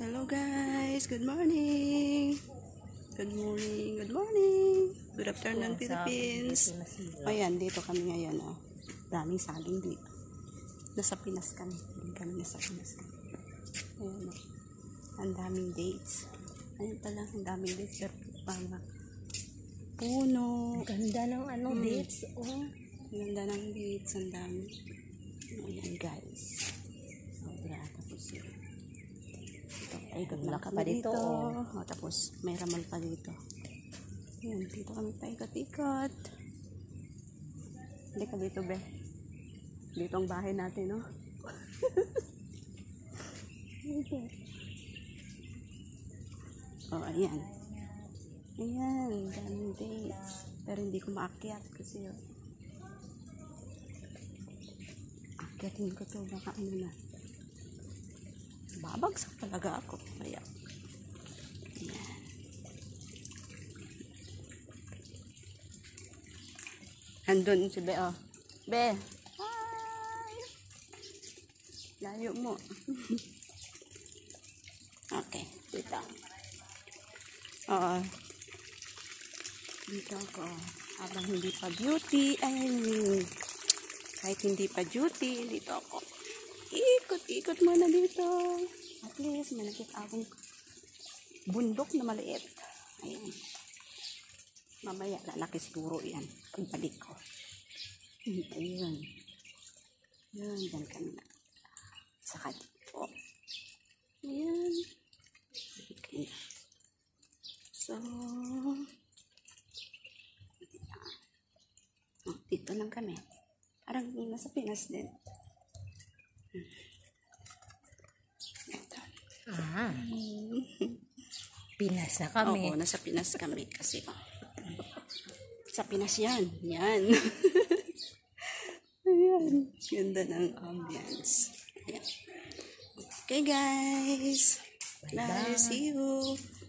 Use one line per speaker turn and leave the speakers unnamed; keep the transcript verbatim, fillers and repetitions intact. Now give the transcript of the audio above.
Hello guys, good morning. Good morning, good morning. Good afternoon Philippines. Ayan, dito kami ngayon. Oh. Daming saging dito. Nasa Pinas kami. Hindi kami nasa Pinas kami. Ayan, oh. Ang daming dates. Ayan pala, ang daming dates. Pero mga puno.
Ganda ng ano hmm. dates. Oh.
Ganda ng dates. Ang dami. Ayan guys. Sobra. Tapos yun. Ay, ikot
ka pa dito.
Oh. Oh, tapos may ramal pa dito. Ayan, dito kami paikot-ikot. Hindi ka dito, be. Dito ang bahay natin, no? Oh, ayan. Ayan, daming dates. Pero hindi ko maakyat kasi yun. Akyatin ko to, baka ano na. Babagsak talaga ako. Kaya, ayan. Andun si Be, oh. Be! Hi! Layo mo. Okay, dito. Oo. Dito ako. Habang hindi pa beauty, ay, kahit hindi pa duty, dito ako. Ikot-ikot muna dito. At least, may nakita akong bundok na maliit. Ayan. Mamaya, lalaki siguro yan. Pagbalik ko. Ayun. Ayan, dyan kami na. Saka dito. Ayan. Okay. So, oh, dito lang kami. Parang nasa Pinas din.
Ah. Pinas na kami.
Oo, nasa Pinas kami kasi sa Pinas yan. Yan. Ayan. Ganda ng ambience. Ayan. Okay guys. Bye. Bye. See you.